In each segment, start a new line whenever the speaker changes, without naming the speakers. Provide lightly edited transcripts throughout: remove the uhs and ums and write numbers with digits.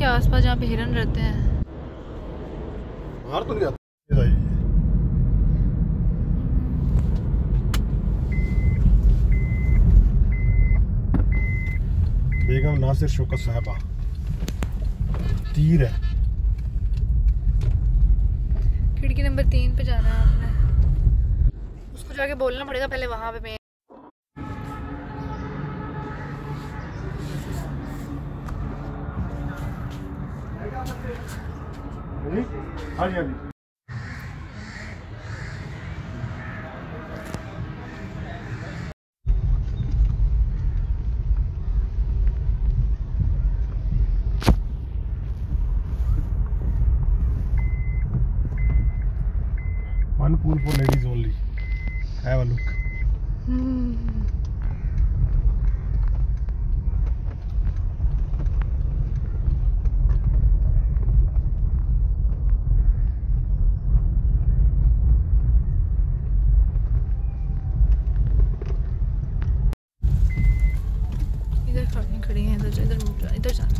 आसपास जहाँ पे हिरन रहते हैं।
बाहर तो नहीं आता। बेगम नासिर शौकत साहबा तीर है।
खिड़की नंबर 3 पे जाना है आपने। उसको जाके बोलना पड़ेगा पहले वहाँ पे।
हाँ जी हाँ जी। One pool for ladies only. Have a look.
इधर खड़ी हैं, इधर जाना है।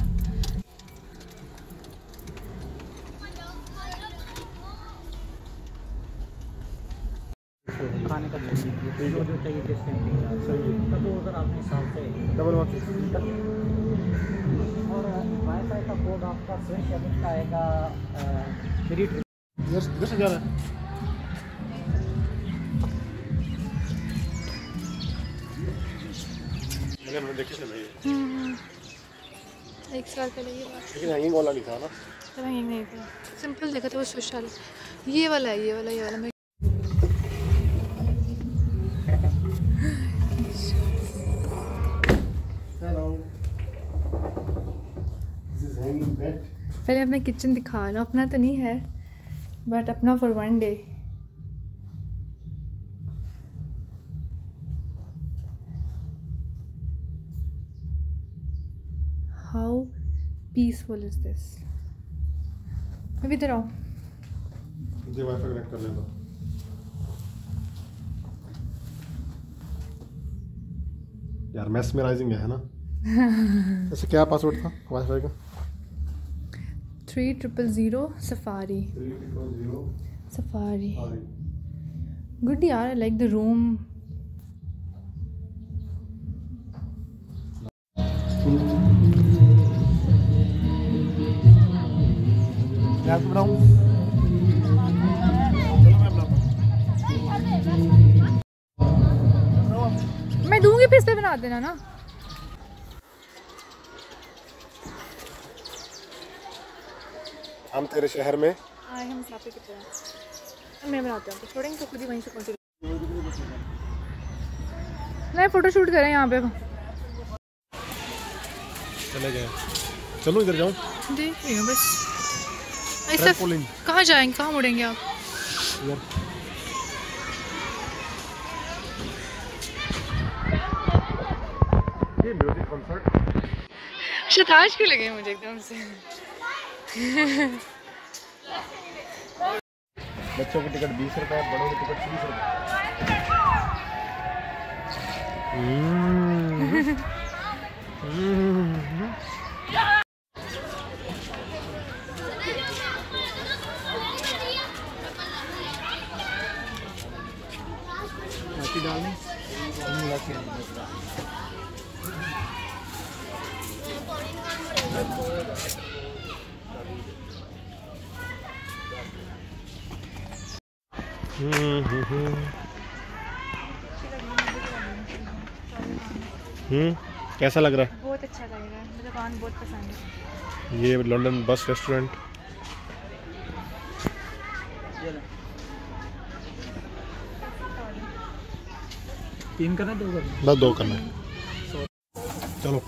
खाने का जो चाहिए तो उधर अपने हिसाब से
डबल वन
और वाईफाई का कोड आपका स्विच का आएगा।
इधर से जाना है। मगर मैं देखी नहीं।
एक साल पहले ये बात।
लेकिन हैंगिंग वाला नहीं था ना।
हैंगिंग नहीं था, सिंपल देखा था वो स्विच वाला। ये वाला है, ये वाला मैं पहले अपना किचन दिखा लो। अपना तो नहीं है बट अपना for one day. How peaceful is this. अभी इधर आओ।
मुझे वाईफाई कनेक्ट कर लेना। यार मेस्मराइजिंग है ना। ऐसे क्या पासवर्ड था वाईफाई का?
3000 सफारी।
3000
सफारी गुड यार। I like the room.
मैं बनाऊं?
मैं दूंगी, पिस्ते बना देना ना।
हम तेरे शहर में
आए हम मुसाफिर की तरह। मैं बनाती हूँ, छोड़ेंगे तो खुद ही वहीं से पहुँचे। नहीं फोटो शूट करें यहाँ पे।
चले गए। चलो इधर जाऊँ।
देख रही हूँ बस। ऐसा कहाँ जाएंगे, कहाँ मुड़ेंगे आप?
ये म्यूजिक कॉन्सर्ट
शताज क्यों लगे मुझे एकदम से।
बच्चों की टिकट 20 रुपए, बड़ों की टिकट 30 रुपए।
डालने
कैसा लग रहा है?
बहुत अच्छा लग रहा है, मुझे दुकान बहुत पसंद है।
ये लंदन बस रेस्टोरेंट।
तीन करना, दो करना?
बस 2 करना है। चलो।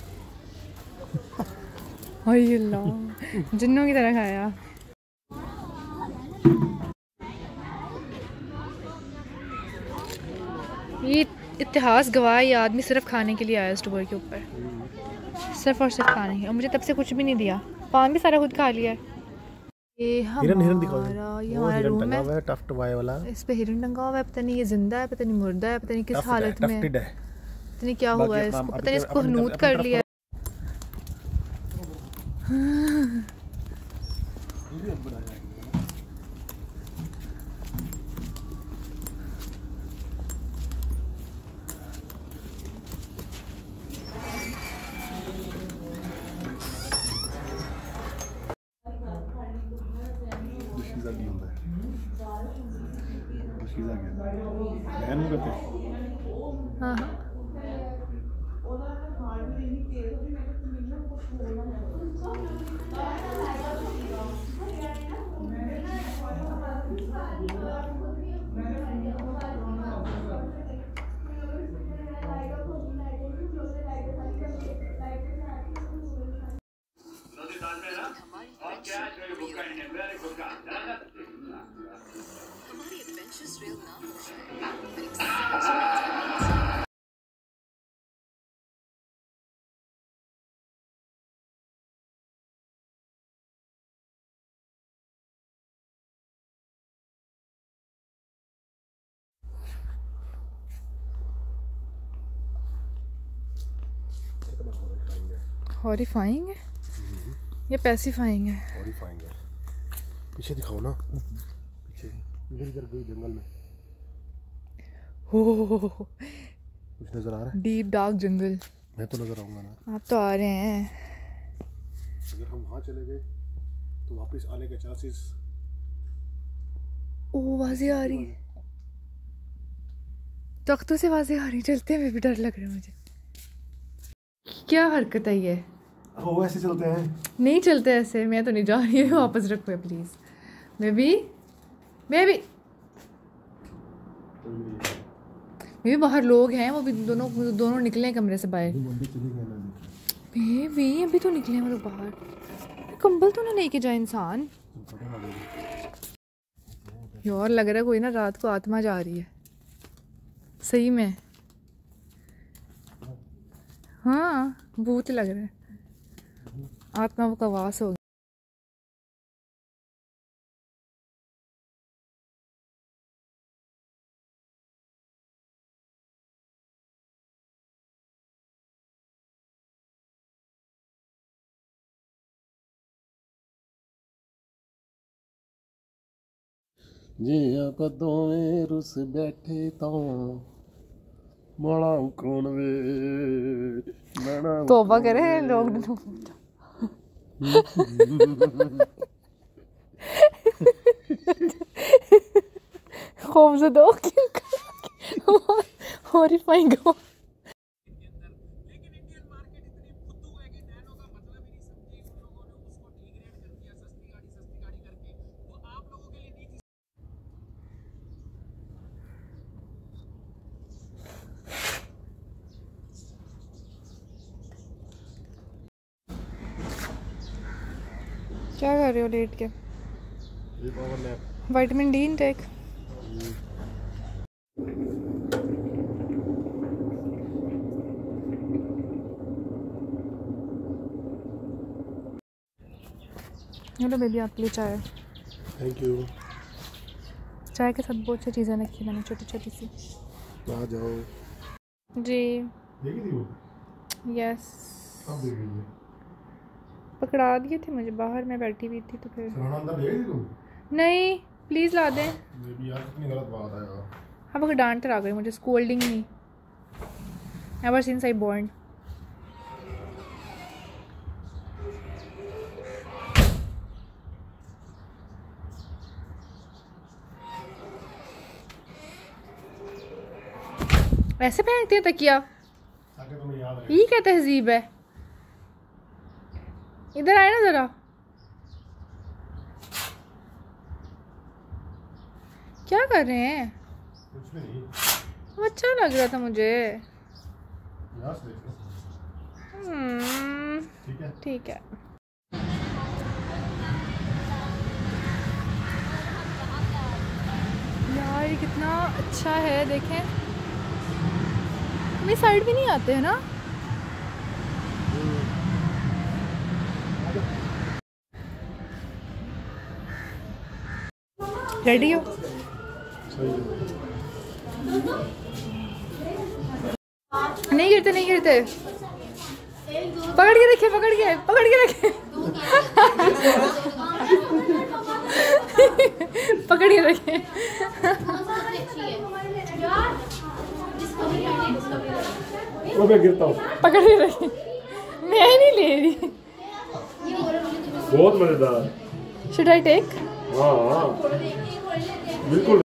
जिन्नों की तरह खाया। ये इतिहास गवाह, ये आदमी सिर्फ खाने के लिए आया इस टूर के ऊपर, सिर्फ और सिर्फ खाने के। और मुझे तब से कुछ भी नहीं दिया, पान भी सारा खुद खा लिया है। ये
हिरन दिखाओ।
ये हमारा रूम है।
टफ्ट वाई वाला।
इस पे हिरन टंगा हुआ है, पता नहीं ये जिंदा है, पता नहीं मुर्दा है, पता नहीं किस हालत में है, पता नहीं क्या हुआ है इसको, पता नहीं इसको हनूत कर लिया। हाँ हाँ हॉरिफाइंग है या पैसिफाइंग है?
हॉरिफाइंग है। पीछे दिखाओ ना, पीछे इधर गई जंगल में।
हो
कुछ नजर आ रहा है?
Deep dark jungle.
मैं तो नजर आऊंगा ना।
आप तो आ रहे हैं।
अगर हम वहाँ चले गए तो वापस आने के चांसेस।
ओ आवाज़ें आ रही है, तख्तों से आवाज़ें आ रही, चलते हुए भी डर लग रहा है मुझे। क्या हरकत है ये?
वो ऐसे चलते हैं?
नहीं चलते ऐसे, मैं तो नहीं जा रही है। वापस रखो प्लीज़। बेबी बेबी बेबी, बाहर लोग हैं, वो भी दोनों निकले हैं कमरे से बाहर। बेबी अभी तो निकले हैं वो लोग बाहर। कंबल तो ना लेके जाए इंसान। यार लग रहा है कोई ना रात को आत्मा जा रही है सही में। हाँ भूत लग रहा है, आत्मा का वास हो गया।
जी कदों में रुस बैठे तो माड़ा कौन वे
तौबा करे लोग। खौफज़दा हॉरिफाइंग। क्या कर रहे हो लेट के? Vitamin D intake. Hello baby, आपके लिए चाय।
Thank you.
चाय के साथ बहुत सी चीज़ें रखी मैंने, छोटी छोटी सी।
आ जाओ
जी
देखी थी वो?
यस,
कब देखी थी?
पकड़ा दिए थे मुझे बाहर, मैं बैठी हुई थी तो फिर।
सराहना अंदर देखी थी तुम?
नहीं प्लीज़ ला दें।
बेबी यार कितनी गलत बात है यार।
हाँ वो डांट कर आ गई मुझे, स्कोल्डिंग नहीं। Ever since I born. ऐसे पहनती है तकिया? ये क्या तहजीब है? इधर आए ना जरा। क्या कर रहे हैं?
कुछ भी नहीं।
अच्छा लग रहा था मुझे।
ठीक है
ठीक है। यार ये कितना अच्छा है, देखें। मेरी साइड भी नहीं आते हैं ना। रेडी हो? नहीं गिरते नहीं गिरते। पकड़ के रखे, पकड़ के रखे। पकड़ के रखे।
वो मैं गिरता हूँ।
पकड़ के रखे। मैं नहीं ले रही।
बहुत मजेदार।
Should I take?
हाँ हाँ बिल्कुल।